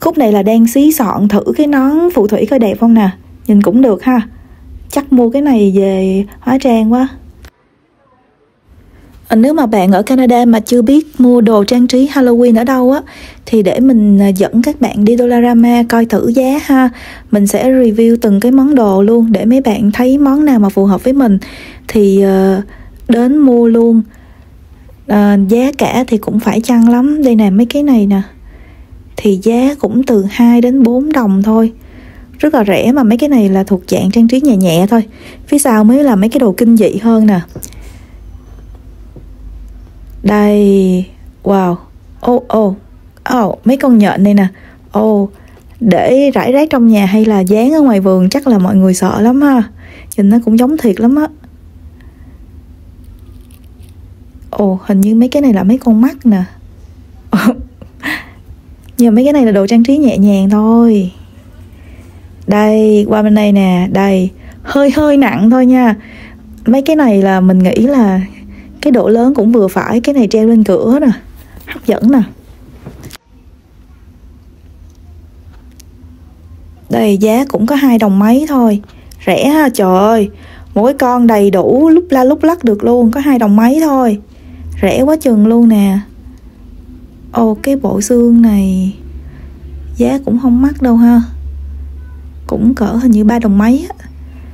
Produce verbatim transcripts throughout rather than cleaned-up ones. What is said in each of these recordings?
Khúc này là đang xí soạn thử cái nón phù thủy coi đẹp không nè. Nhìn cũng được ha. Chắc mua cái này về hóa trang quá. Nếu mà bạn ở Canada mà chưa biết mua đồ trang trí Halloween ở đâu á, thì để mình dẫn các bạn đi Dollarama coi thử giá ha. Mình sẽ review từng cái món đồ luôn, để mấy bạn thấy món nào mà phù hợp với mình thì uh, đến mua luôn. uh, Giá cả thì cũng phải chăng lắm. Đây nè, mấy cái này nè thì giá cũng từ hai đến bốn đồng thôi, rất là rẻ. Mà mấy cái này là thuộc dạng trang trí nhẹ nhẹ thôi. Phía sau mới là mấy cái đồ kinh dị hơn nè. Đây, wow, ô oh, ô, oh. oh, mấy con nhện này nè, ô, oh, để rải rác trong nhà hay là dán ở ngoài vườn chắc là mọi người sợ lắm ha. Nhìn nó cũng giống thiệt lắm á. Ồ, oh, hình như mấy cái này là mấy con mắt nè. Nhưng mà mấy cái này là đồ trang trí nhẹ nhàng thôi. Đây, qua bên đây nè, đây, hơi hơi nặng thôi nha. Mấy cái này là mình nghĩ là cái độ lớn cũng vừa phải. Cái này treo lên cửa nè, hấp dẫn nè. Đây, giá cũng có hai đồng mấy thôi. Rẻ ha, trời ơi. Mỗi con đầy đủ lúc la lúc lắc được luôn. Có hai đồng mấy thôi. Rẻ quá chừng luôn nè. Ồ, cái bộ xương này giá cũng không mắc đâu ha. Cũng cỡ hình như ba đồng mấy á.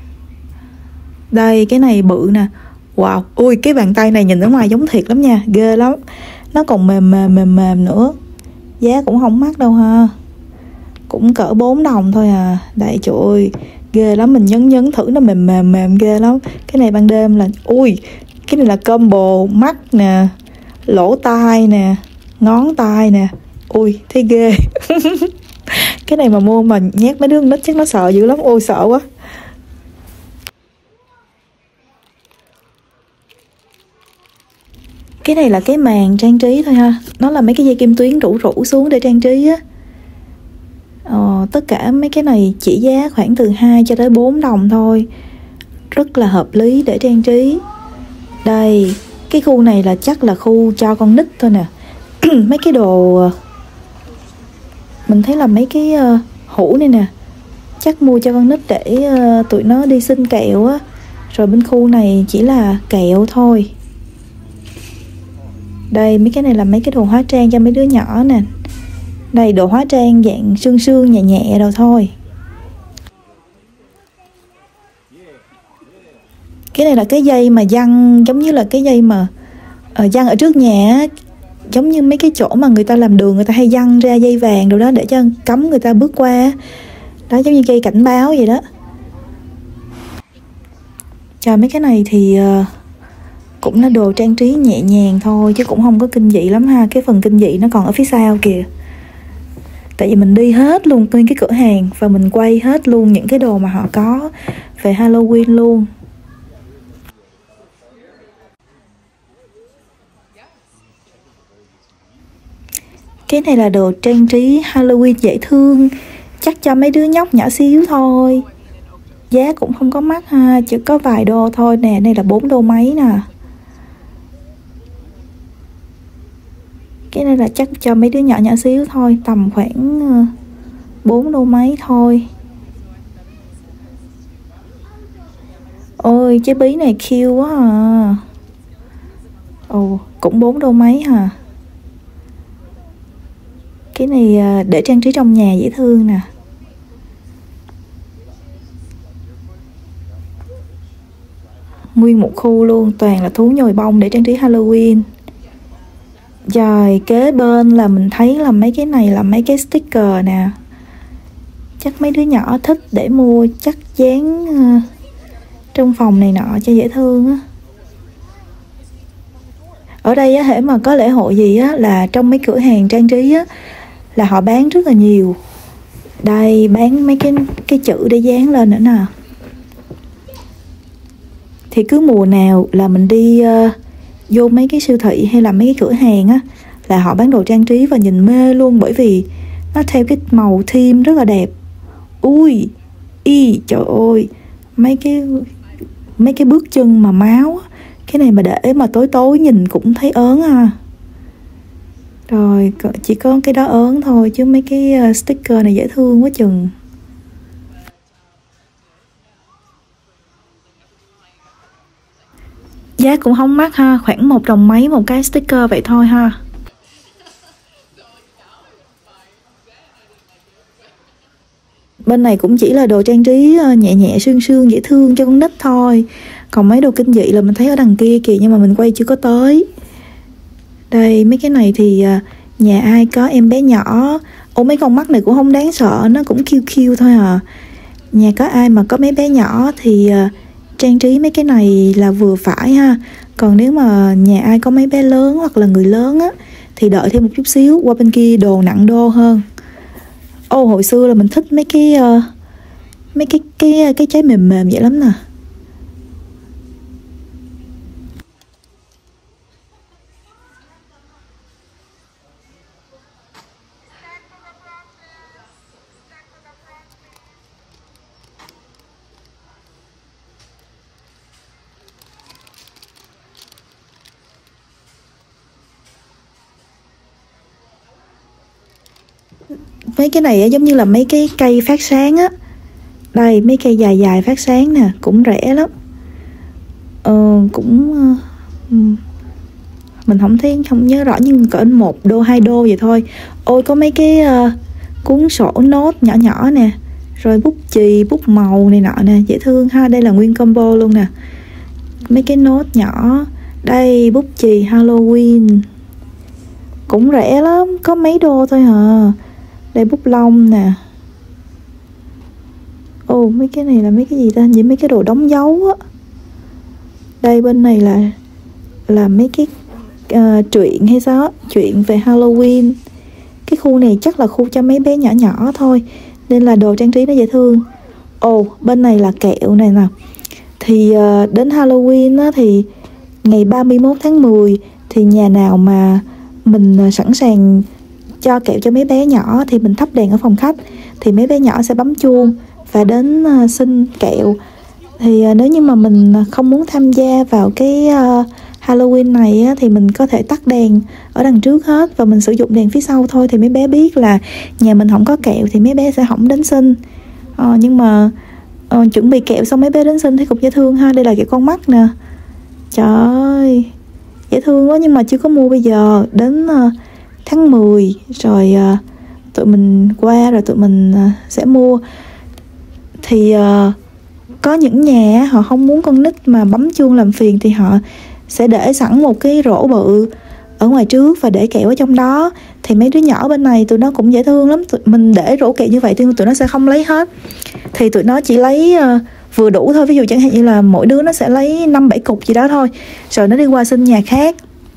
Đây, cái này bự nè. Wow, ui cái bàn tay này nhìn ở ngoài giống thiệt lắm nha, ghê lắm. Nó còn mềm mềm mềm mềm nữa. Giá cũng không mắc đâu ha. Cũng cỡ bốn đồng thôi à. Đây trời ơi, ghê lắm, mình nhấn nhấn thử nó mềm mềm mềm ghê lắm. Cái này ban đêm là, ui cái này là combo mắt nè, lỗ tai nè, ngón tay nè. Ui thấy ghê. Cái này mà mua mà nhét mấy đứa nít chắc nó sợ dữ lắm. Ôi sợ quá. Cái này là cái màn trang trí thôi ha. Nó là mấy cái dây kim tuyến rủ rủ xuống để trang trí á. ờ, Tất cả mấy cái này chỉ giá khoảng từ hai cho tới bốn đồng thôi. Rất là hợp lý để trang trí. Đây, cái khu này là chắc là khu cho con nít thôi nè. Mấy cái đồ, mình thấy là mấy cái uh, hũ này nè, chắc mua cho con nít để uh, tụi nó đi xin kẹo á. Rồi bên khu này chỉ là kẹo thôi. Đây, mấy cái này là mấy cái đồ hóa trang cho mấy đứa nhỏ nè. Đây, đồ hóa trang dạng sương sương nhẹ nhẹ rồi thôi. Cái này là cái dây mà giăng, giống như là cái dây mà uh, giăng ở trước nhà á. Giống như mấy cái chỗ mà người ta làm đường, người ta hay giăng ra dây vàng rồi đó, để cho cấm người ta bước qua. Đó, giống như cây cảnh báo vậy đó. Trời, mấy cái này thì uh, cũng là đồ trang trí nhẹ nhàng thôi, chứ cũng không có kinh dị lắm ha. Cái phần kinh dị nó còn ở phía sau kìa. Tại vì mình đi hết luôn nguyên cái cửa hàng, và mình quay hết luôn những cái đồ mà họ có về Halloween luôn. Cái này là đồ trang trí Halloween dễ thương, chắc cho mấy đứa nhóc nhỏ xíu thôi. Giá cũng không có mắc ha, chỉ có vài đô thôi nè. Đây là bốn đô mấy nè. Cái này là chắc cho mấy đứa nhỏ nhỏ xíu thôi, tầm khoảng bốn đô mấy thôi. Ôi, trái bí này cute quá à. Ồ, cũng bốn đô mấy hả. Cái này để trang trí trong nhà dễ thương nè. Nguyên một khu luôn, toàn là thú nhồi bông để trang trí Halloween. Rồi, kế bên là mình thấy là mấy cái này là mấy cái sticker nè. Chắc mấy đứa nhỏ thích để mua, chắc dán uh, trong phòng này nọ cho dễ thương á. Ở đây á, hễ mà có lễ hội gì á, là trong mấy cửa hàng trang trí á, là họ bán rất là nhiều. Đây, bán mấy cái cái chữ để dán lên nữa nè. Thì cứ mùa nào là mình đi uh, vô mấy cái siêu thị hay là mấy cái cửa hàng á, là họ bán đồ trang trí và nhìn mê luôn. Bởi vì nó theo cái màu theme rất là đẹp. Ui, y, trời ơi, mấy cái mấy cái bước chân mà máu á. Cái này mà để mà tối tối nhìn cũng thấy ớn ha. Rồi chỉ có cái đó ớn thôi, chứ mấy cái sticker này dễ thương quá chừng. Giá cũng không mắc ha, khoảng một đồng mấy một cái sticker vậy thôi ha. Bên này cũng chỉ là đồ trang trí nhẹ nhẹ sương sương dễ thương cho con nít thôi. Còn mấy đồ kinh dị là mình thấy ở đằng kia kìa, nhưng mà mình quay chưa có tới. Đây mấy cái này thì nhà ai có em bé nhỏ. Ồ mấy con mắt này cũng không đáng sợ, nó cũng cute cute thôi à. Nhà có ai mà có mấy bé nhỏ thì trang trí mấy cái này là vừa phải ha. Còn nếu mà nhà ai có mấy bé lớn hoặc là người lớn á thì đợi thêm một chút xíu, qua bên kia đồ nặng đô hơn. Ô hồi xưa là mình thích mấy cái uh, mấy cái cái cái trái mềm mềm vậy lắm nè. Mấy cái này giống như là mấy cái cây phát sáng á. Đây mấy cây dài dài phát sáng nè, cũng rẻ lắm. Ờ, cũng mình không thấy, không nhớ rõ, nhưng cỡ một đô hai đô vậy thôi. Ôi có mấy cái uh, cuốn sổ nốt nhỏ nhỏ nè, rồi bút chì, bút màu này nọ nè, dễ thương ha. Đây là nguyên combo luôn nè, mấy cái nốt nhỏ. Đây bút chì Halloween cũng rẻ lắm, có mấy đô thôi hả. Đây bút lông nè. Ồ mấy cái này là mấy cái gì ta, vậy mấy cái đồ đóng dấu á. Đây bên này là là mấy cái uh, truyện hay sao á, truyện về Halloween. Cái khu này chắc là khu cho mấy bé nhỏ nhỏ thôi, nên là đồ trang trí nó dễ thương. Ồ bên này là kẹo này nè. Thì uh, đến Halloween á, thì ngày ba mươi mốt tháng mười thì nhà nào mà mình uh, sẵn sàng cho kẹo cho mấy bé nhỏ thì mình thắp đèn ở phòng khách, thì mấy bé nhỏ sẽ bấm chuông và đến uh, xin kẹo. Thì uh, nếu như mà mình không muốn tham gia vào cái uh, Halloween này á, thì mình có thể tắt đèn ở đằng trước hết và mình sử dụng đèn phía sau thôi. Thì mấy bé biết là nhà mình không có kẹo thì mấy bé sẽ không đến xin. ờ, Nhưng mà ờ, chuẩn bị kẹo xong mấy bé đến xin thì cũng dễ thương ha. Đây là kẹo con mắt nè. Trời ơi dễ thương quá, nhưng mà chưa có mua bây giờ. Đến uh, tháng mười rồi uh, tụi mình qua rồi tụi mình uh, sẽ mua. Thì uh, có những nhà họ không muốn con nít mà bấm chuông làm phiền thì họ sẽ để sẵn một cái rổ bự ở ngoài trước và để kẹo ở trong đó. Thì mấy đứa nhỏ bên này tụi nó cũng dễ thương lắm. Tụi mình để rổ kẹo như vậy thì tụi nó sẽ không lấy hết, thì tụi nó chỉ lấy uh, vừa đủ thôi. Ví dụ chẳng hạn như là mỗi đứa nó sẽ lấy năm bảy cục gì đó thôi, rồi nó đi qua xin nhà khác.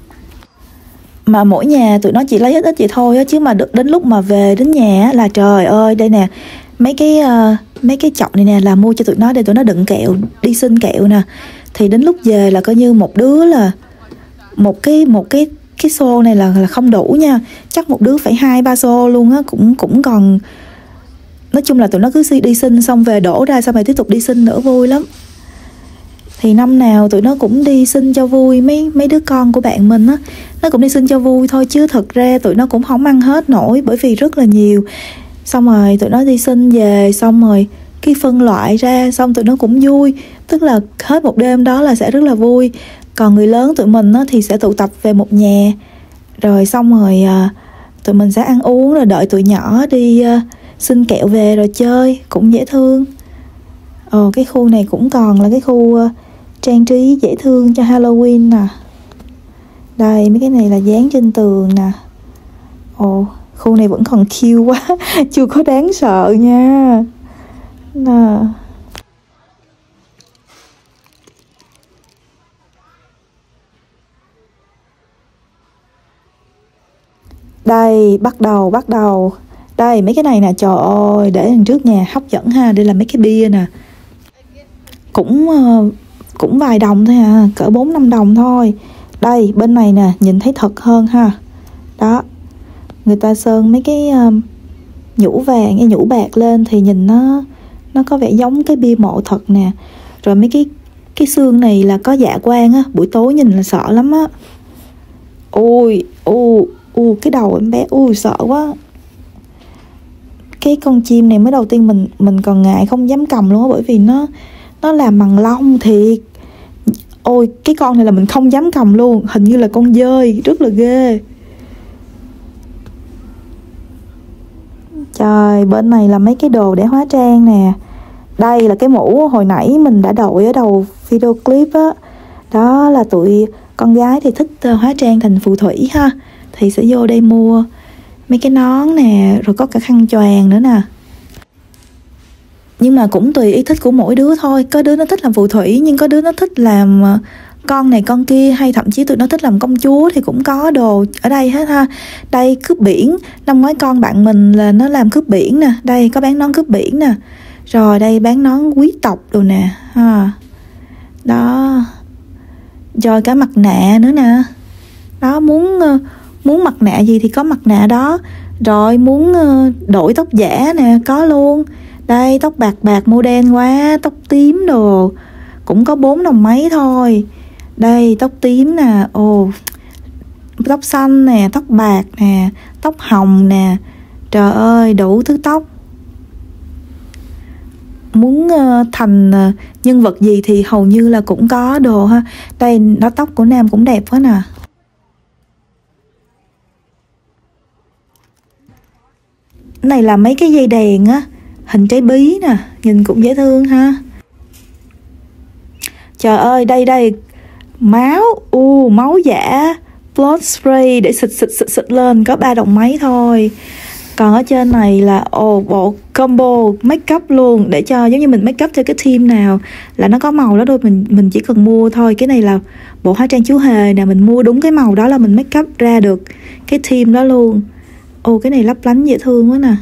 Mà mỗi nhà tụi nó chỉ lấy ít ít vậy thôi á, chứ mà được đến lúc mà về đến nhà là trời ơi. Đây nè, mấy cái uh, mấy cái chậu này nè là mua cho tụi nó để tụi nó đựng kẹo đi xin kẹo nè. Thì đến lúc về là coi như một đứa là một cái một cái cái xô này là là không đủ nha, chắc một đứa phải hai ba xô luôn á, cũng cũng còn. Nói chung là tụi nó cứ đi xin xong về đổ ra, xong rồi tiếp tục đi xin nữa, vui lắm. Thì năm nào tụi nó cũng đi xin cho vui. Mấy mấy đứa con của bạn mình á, nó cũng đi xin cho vui thôi, chứ thật ra tụi nó cũng không ăn hết nổi, bởi vì rất là nhiều. Xong rồi tụi nó đi xin về, xong rồi cái phân loại ra, xong tụi nó cũng vui. Tức là hết một đêm đó là sẽ rất là vui. Còn người lớn tụi mình á, thì sẽ tụ tập về một nhà, rồi xong rồi à, tụi mình sẽ ăn uống, rồi đợi tụi nhỏ đi à, xin kẹo về rồi chơi, cũng dễ thương. Ờ, cái khu này cũng còn là cái khu à, trang trí dễ thương cho Halloween nè. Đây mấy cái này là dán trên tường nè. Ồ, khu này vẫn còn cute quá, chưa có đáng sợ nha. Nè. Đây, bắt đầu, bắt đầu. Đây, mấy cái này nè, trời ơi, để đằng trước nhà hấp dẫn ha. Đây là mấy cái bia nè. Cũng cũng vài đồng thôi à, cỡ bốn năm đồng thôi. Đây, bên này nè, nhìn thấy thật hơn ha. Đó, người ta sơn mấy cái uh, nhũ vàng, cái nhũ bạc lên thì nhìn nó nó có vẻ giống cái bia mộ thật nè. Rồi mấy cái cái xương này là có dạ quang á, buổi tối nhìn là sợ lắm á. Ôi, ô, U cái đầu em bé, ui sợ quá. Cái con chim này mới đầu tiên mình mình còn ngại không dám cầm luôn á, bởi vì nó nó làm bằng lông thiệt. Ôi cái con này là mình không dám cầm luôn, hình như là con dơi, rất là ghê. Trời, bên này là mấy cái đồ để hóa trang nè. Đây là cái mũ hồi nãy mình đã đội ở đầu video clip á. Đó. đó là tụi con gái thì thích hóa trang thành phù thủy ha, thì sẽ vô đây mua mấy cái nón nè, rồi có cả khăn choàng nữa nè. Nhưng mà cũng tùy ý thích của mỗi đứa thôi. Có đứa nó thích làm phù thủy, nhưng có đứa nó thích làm con này con kia, hay thậm chí tụi nó thích làm công chúa thì cũng có đồ ở đây hết ha. Đây cướp biển, năm ngoái con bạn mình là nó làm cướp biển nè. Đây có bán nón cướp biển nè. Rồi đây bán nón quý tộc đồ nè ha. Đó. Rồi cả mặt nạ nữa nè. Đó, muốn muốn mặt nạ gì thì có mặt nạ đó. Rồi muốn đổi tóc giả nè, có luôn. Đây tóc bạc bạc mô đen quá, tóc tím đồ cũng có bốn đồng mấy thôi. Đây tóc tím nè, ồ, tóc xanh nè, tóc bạc nè, tóc hồng nè. Trời ơi, đủ thứ tóc. Muốn uh, thành uh, nhân vật gì thì hầu như là cũng có đồ ha. Đây, đó tóc của nam cũng đẹp quá nè. Này là mấy cái dây đèn á, hình trái bí nè, nhìn cũng dễ thương ha. Trời ơi, đây đây, máu, u uh, máu giả, blood spray để xịt xịt xịt xịt lên, có ba đồng mấy thôi. Còn ở trên này là ồ oh, bộ combo make up luôn, để cho giống như mình make up cho cái theme nào là nó có màu đó thôi, mình mình chỉ cần mua thôi. Cái này là bộ hóa trang chú hề nè, mình mua đúng cái màu đó là mình make up ra được cái theme đó luôn. Ồ oh, cái này lấp lánh dễ thương quá nè.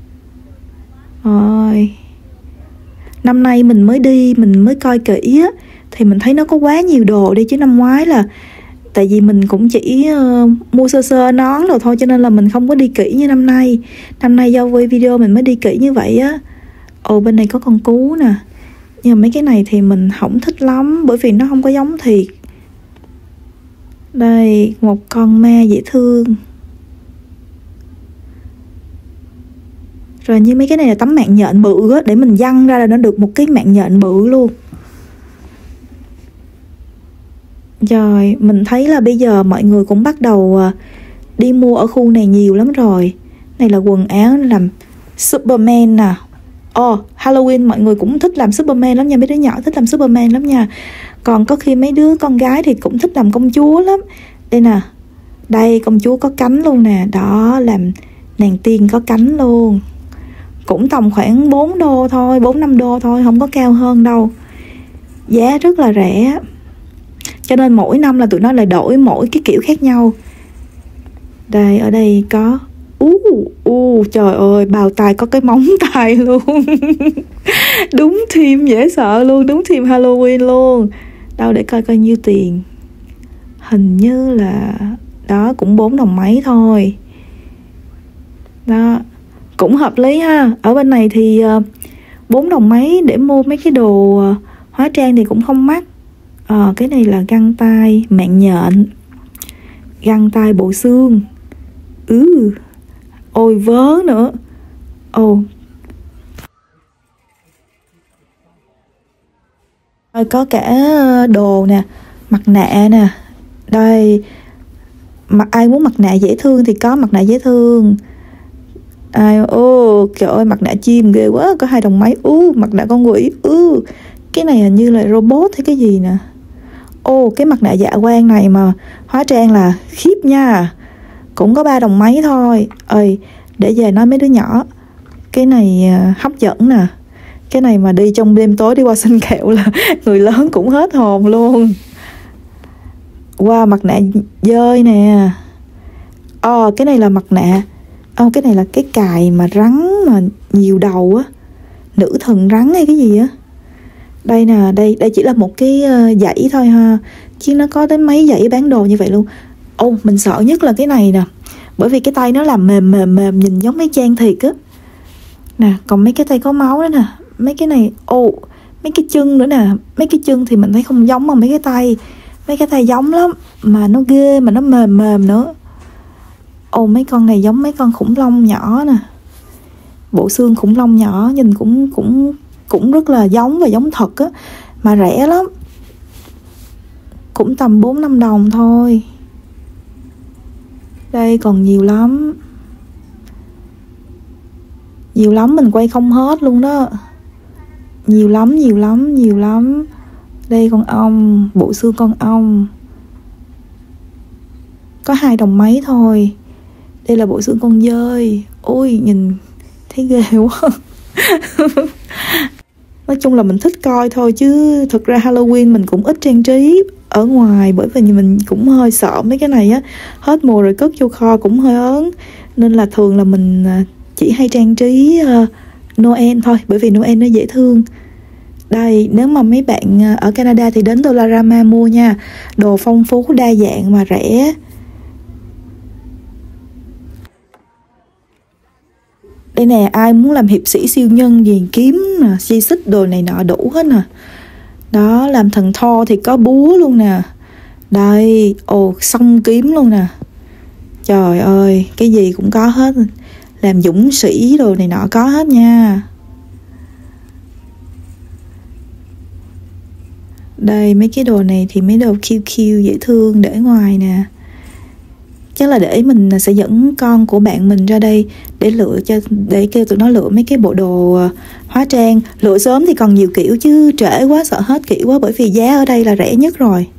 Rồi. Năm nay mình mới đi, mình mới coi kỹ á, thì mình thấy nó có quá nhiều đồ đi, chứ năm ngoái là tại vì mình cũng chỉ uh, mua sơ sơ nón rồi thôi, cho nên là mình không có đi kỹ như năm nay. Năm nay do quay video mình mới đi kỹ như vậy á. Ồ bên này có con cú nè. Nhưng mà mấy cái này thì mình không thích lắm, bởi vì nó không có giống thiệt. Đây, một con ma dễ thương. Rồi như mấy cái này là tấm mạng nhện bự á, để mình văng ra là nó được một cái mạng nhện bự luôn. Rồi, mình thấy là bây giờ mọi người cũng bắt đầu đi mua ở khu này nhiều lắm rồi. Này là quần áo làm Superman nè. Ồ, oh, Halloween mọi người cũng thích làm Superman lắm nha, mấy đứa nhỏ thích làm Superman lắm nha. Còn có khi mấy đứa con gái thì cũng thích làm công chúa lắm. Đây nè, đây công chúa có cánh luôn nè. Đó, làm nàng tiên có cánh luôn. Cũng tầm khoảng bốn đô thôi, bốn năm đô thôi, không có cao hơn đâu. Giá rất là rẻ. Cho nên mỗi năm là tụi nó lại đổi mỗi cái kiểu khác nhau. Đây, ở đây có u uh, uh, trời ơi, bào tai có cái móng tay luôn. Đúng theme dễ sợ luôn, đúng theme Halloween luôn. Đâu để coi coi nhiêu tiền. Hình như là đó cũng bốn đồng mấy thôi. Đó, cũng hợp lý ha. Ở bên này thì bốn đồng mấy để mua mấy cái đồ hóa trang thì cũng không mắc. Ờ, cái này là găng tay mạng nhện, găng tay bộ xương. Ừ. Ôi vớ nữa. Ồ. Rồi có cả đồ nè, mặt nạ nè. Đây, mặt ai muốn mặt nạ dễ thương thì có mặt nạ dễ thương. Ai ô, trời ơi mặt nạ chim ghê quá, có hai đồng mấy. U, mặt nạ con quỷ. Ừ. Cái này hình như là robot hay cái gì nè. Ô, cái mặt nạ dạ quang này mà hóa trang là khiếp nha. Cũng có ba đồng mấy thôi. Ơi, để về nói mấy đứa nhỏ. Cái này hấp dẫn nè. Cái này mà đi trong đêm tối đi qua xin kẹo là người lớn cũng hết hồn luôn. Wow, mặt nạ dơi nè. Ờ, cái này là mặt nạ. Ờ, cái này là cái cài mà rắn mà nhiều đầu á. Nữ thần rắn hay cái gì á. Đây nè, đây đây chỉ là một cái dãy thôi ha, chứ nó có đến mấy dãy bán đồ như vậy luôn. Ô, oh, mình sợ nhất là cái này nè, bởi vì cái tay nó làm mềm mềm mềm, nhìn giống mấy trang thiệt á. Nè, còn mấy cái tay có máu đó nè, mấy cái này, ồ, oh, mấy cái chân nữa nè, mấy cái chân thì mình thấy không giống bằng mấy cái tay. Mấy cái tay giống lắm, mà nó ghê, mà nó mềm mềm nữa. Ồ, mấy con này giống mấy con khủng long nhỏ nè, bộ xương khủng long nhỏ, nhìn cũng cũng cũng rất là giống và giống thật á, mà rẻ lắm, cũng tầm bốn năm đồng thôi. Đây còn nhiều lắm, nhiều lắm, mình quay không hết luôn đó, nhiều lắm nhiều lắm nhiều lắm. Đây con ong, bộ xương con ong, có hai đồng mấy thôi. Đây là bộ xương con dơi, ôi nhìn thấy ghê quá. Nói chung là mình thích coi thôi, chứ thực ra Halloween mình cũng ít trang trí ở ngoài, bởi vì mình cũng hơi sợ mấy cái này á, hết mùa rồi cất vô kho cũng hơi ớn, nên là thường là mình chỉ hay trang trí uh, Noel thôi, bởi vì Noel nó dễ thương. Đây, nếu mà mấy bạn ở Canada thì đến Dollarama mua nha, đồ phong phú, đa dạng mà rẻ. Đây nè, ai muốn làm hiệp sĩ siêu nhân gì, kiếm nè, dây xích đồ này nọ đủ hết nè. Đó, làm thần Thor thì có búa luôn nè. Đây, ồ, song kiếm luôn nè. Trời ơi, cái gì cũng có hết. Làm dũng sĩ đồ này nọ có hết nha. Đây, mấy cái đồ này thì mấy đồ cute cute dễ thương để ngoài nè. Chắc là để mình sẽ dẫn con của bạn mình ra đây để lựa cho, để kêu tụi nó lựa mấy cái bộ đồ hóa trang. Lựa sớm thì còn nhiều kiểu, chứ trễ quá sợ hết kiểu quá, bởi vì giá ở đây là rẻ nhất rồi.